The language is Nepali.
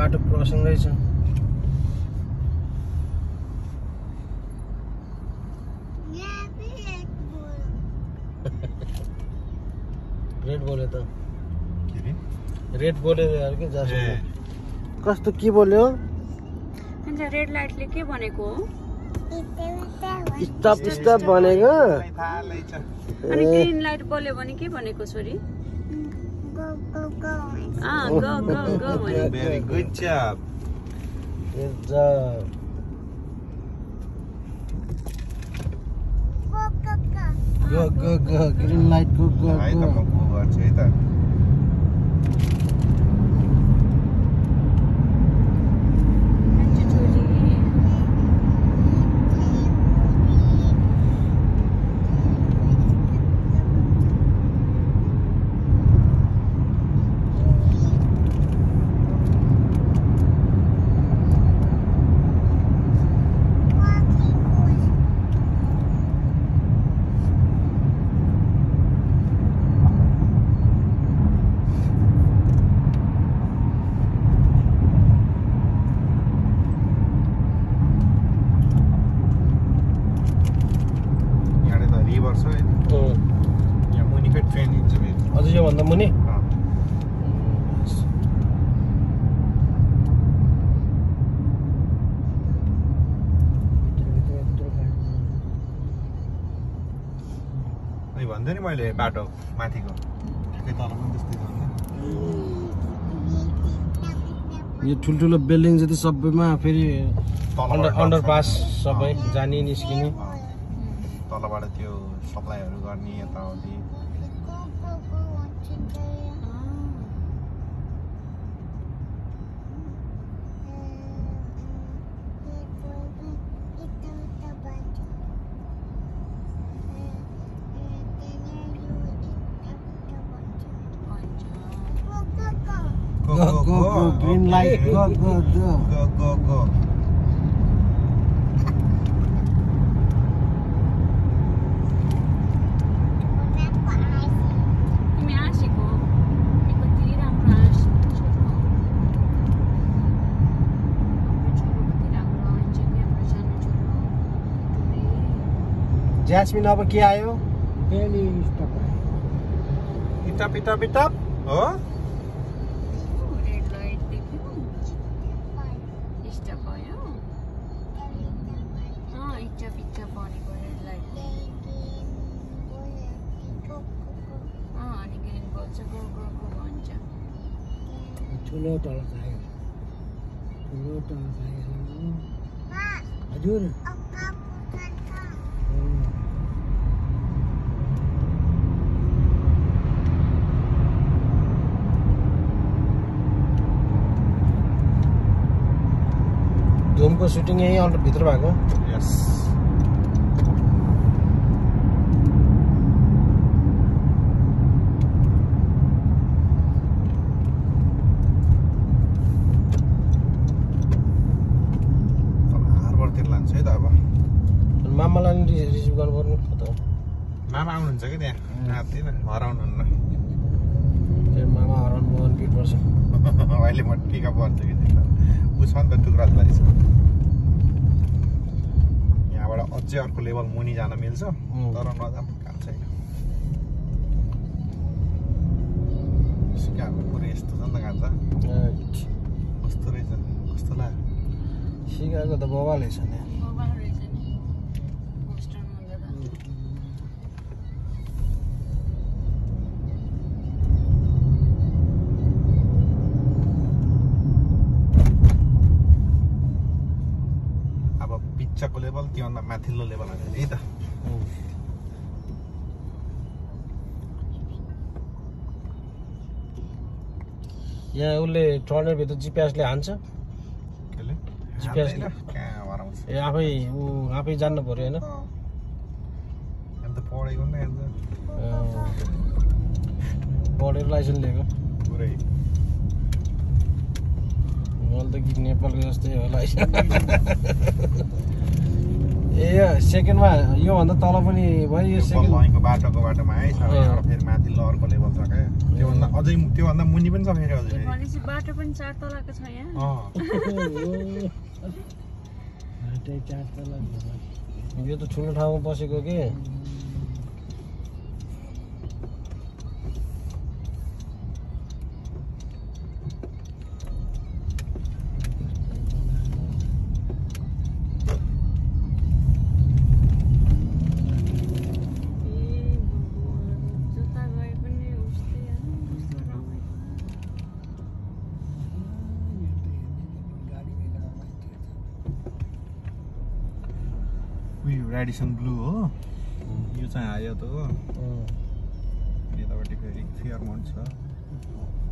बाटो क्रसिङ रहेछ रेड बोल्यो त रेड बोल्यो यार के जासु कस्तो के बोल्यो हुन्छ रेड लाइटले के भनेको हो स्टप स्टप भनेको अनि ग्रीन लाइट बोल्यो भने के भनेको छोरी Go, go, go. Go go go भनेको Very good job. Good job. Go, go, go. Go go go green light go go Hai ta go ma go गर्छु है त अझ यो भन्दा मुनि भन्दै नि मैले बाटो माथिको ठिकै तल पनि त्यस्तै छ यो ठुल्ठुलो बिल्डिङ जति सबैमा फेरि अन्डरपास सबै जाने निस्किने तलबाट त्यो सप्लाईहरू गर्ने यताउति Go go go green light go go go go go go तिमी आँसेको कति राम्रो आँसेको छोरो कति राम्रो आउँछ हाम्रो सानो छोरो ज्यास्मिन अब के आयो फेरि स्टप आयो पिटप पिटप पिटप हो रेड लाइट देख्यो स्टप भयो इच्छा पिच्छा भनेको रेड लाइट अनि ग्रिन बोल्छ गो गो गो भन्छ ठुलो तल चाहियो हजुर धुमको सुटिङ यही अन्डर भित्र भएको यस हार्बरतिर लान्छ है त अब मामालाई रिसिभ गर्नु पर्ने त मामा आउनुहुन्छ कि त्यहाँ आत्तिन हराउनुहुन्न मामा हराउनु रिपिट पर्छ अहिले म टिका पर्छु कि उसमा नि त टुक्राल बारी छ यहाँबाट अझै अर्को लेभल मुनि जान मिल्छ तर नजानु काम छैन सिकाको पुरै यस्तो छ नि त कान्छ कस्तो रहेछ कस्तो लाग्यो सिकाएको त बवालै छ नि मोबाइल रहेछ नि होस्टरमा हुँदा पिच्चाको लेभल त्योभन्दा माथिल्लो लेभल हाल्यो नि त यहाँ उसले ट्रनरभित्र जिपिएसले हान्छ केले जिपिएसले कहाँ हराउँछ ए आफै जान्नु पर्यो होइन अन्त पढेको नि अन्त पढेर लाइसेन्स लिएको पुरै मैले त कि नेपालको जस्तै हो लाइसेन्स ए सेकेन्डमा योभन्दा तल पनि भयो यो सेकेन्ड लाइनको बाटोमा आइसक्यो फेरि माथिल्लो अर्को लेभल छ क्या त्योभन्दा अझै त्योभन्दा मुनि पनि छ फेरि अझै भनेपछि बाटो पनि 4 तलाको छ यहाँ यो त ठुलो ठाउँमा बसेको के रेडिसन ब्लू हो यो चाहिँ आयो त हो यतापट्टि फेरि फेयरमाउन्ट छ